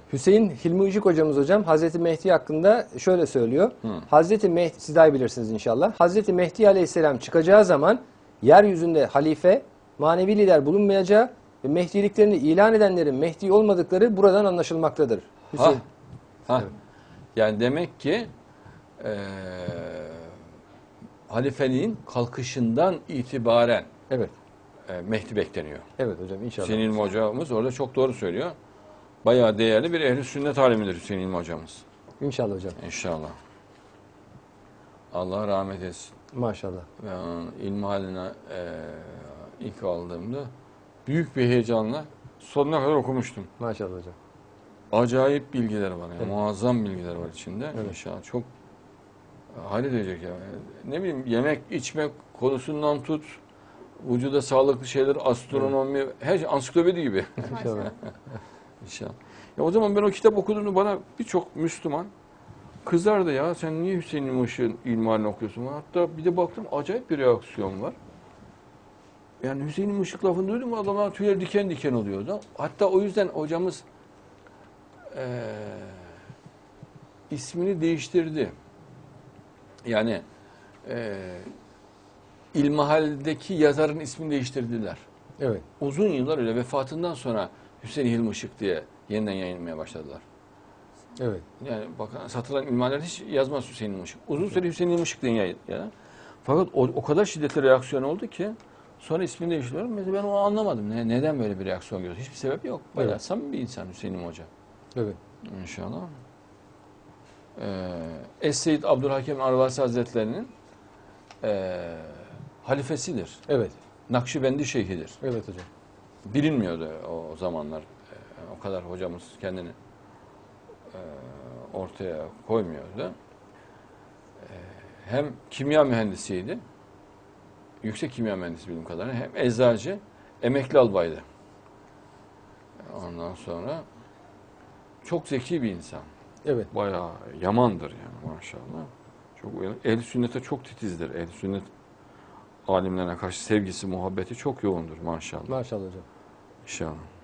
Hüseyin Hilmi Işık hocamız hocam Hazreti Mehdi hakkında şöyle söylüyor. Hazreti Mehdi, siz daha iyi bilirsiniz inşallah. Hazreti Mehdi Aleyhisselam çıkacağı zaman yeryüzünde halife, manevi lider bulunmayacağı ve Mehdiliklerini ilan edenlerin Mehdi olmadıkları buradan anlaşılmaktadır. Hüseyin. Evet. Yani demek ki halifeliğin kalkışından itibaren Evet. Mehdi bekleniyor. Evet hocam inşallah. Hüseyin İlmi hocamız orada çok doğru söylüyor. Bayağı değerli bir ehl-i sünnet alimidir Hüseyin İlmi hocamız. İnşallah hocam. İnşallah. Allah rahmet etsin. Maşallah. Ben ilmihaline ilk aldığımda büyük bir heyecanla sonuna kadar okumuştum. Maşallah hocam. Acayip bilgiler var. Yani, Evet. muazzam bilgiler var içinde. Evet. İnşallah çok hayret edecek ya. Ne bileyim yemek içmek konusundan tut, vücuda sağlıklı şeyler, astronomi, her şey ansiklopedi gibi. İnşallah. İnşallah. Ya o zaman ben o kitap okuduğumda bana birçok Müslüman kızardı ya. Sen niye Hüseyin İlmi Işık'ın ilmihalini okuyorsun? Hatta bir de baktım acayip bir reaksiyon var. Yani Hüseyin İlmi Işık lafını duydum adamlar tüyler diken diken oluyordu. Hatta o yüzden hocamız ismini değiştirdi. Yani İlmihal'deki yazarın ismini değiştirdiler. Evet. Uzun yıllar öyle vefatından sonra Hüseyin Hilmi Işık diye yeniden yayınlamaya başladılar. Evet. Yani bakın satılan ilmihaller hiç yazmaz Hüseyin Hilmi Işık. Uzun süre Hüseyin Hilmi Işık diye yayınladı. Fakat o kadar şiddetli reaksiyon oldu ki sonra ismini değiştiriyorum. Mesela ben onu anlamadım. Neden böyle bir reaksiyon görüyoruz? Hiçbir sebep yok. Bayağı Evet. samimi bir insan Hüseyin Hilmi Hoca. Evet. İnşallah. Es-Seyyid Abdülhakim Arvasi Hazretleri'nin halifesidir. Evet. Nakşibendi şeyhidir. Evet hocam. Bilinmiyordu o zamanlar. O kadar hocamız kendini ortaya koymuyordu. Hem kimya mühendisiydi. Yüksek kimya mühendisi bildiğim kadarıyla. Hem eczacı, emekli albaydı. Ondan sonra çok zeki bir insan. Evet. Bayağı yamandır yani maşallah. Çok ehl-i sünnete çok titizdir. Ehl-i sünnet alimlerine karşı sevgisi, muhabbeti çok yoğundur maşallah. Maşallah hocam. İnşallah.